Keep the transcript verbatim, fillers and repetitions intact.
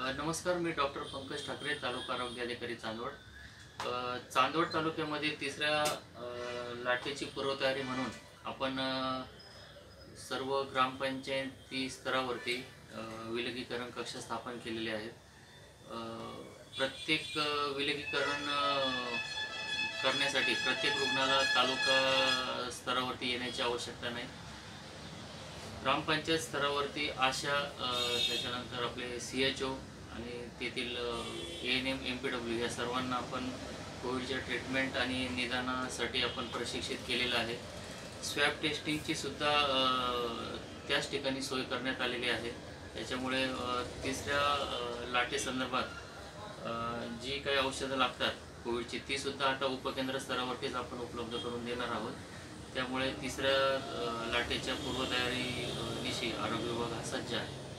अ, नमस्कार, मी डॉक्टर पंकज ठाकरे, तालुका आरोग्य अधिकारी चांदवड. अ, चांदवड तालुक्यामध्ये तिसऱ्या अ, लाटेची पूर्वतयारी म्हणून आपण अ, सर्व ग्रामपंचायती स्तरावरती अ, विलगीकरण कक्ष स्थापन केलेले आहेत. अ, प्रत्येक अ, विलगीकरण अ, करण्यासाठी प्रत्येक रुग्णाला तालुका स्तरावरती येण्याची आवश्यकता नाही. ग्रामपंचायत स्तरावरती आशा अ, त्याच्यानंतर आपले सी एच ओ आणि तेथील A N M M P W या सर्वांना आपण कोविडच्या ट्रीटमेंट आणि निदानासाठी आपण प्रशिक्षित केलेलं आहे. स्वॅब टेस्टिंगची सुद्धा अ, त्याच ठिकाणी सोय करण्यात आलेली आहे. त्याच्यामुळे अ, तिसऱ्या अ, लाटेसंदर्भात अ, जी काही औषधं लागतात कोविडची तीसुद्धा आता उपकेंद्र स्तरावरतीच आपण उपलब्ध करून देणार आहोत. त्यामुळे तिसऱ्या अ, लाटेच्या पूर्वतयारी अ, निशी आरोग्य विभाग हा सज्ज आहे.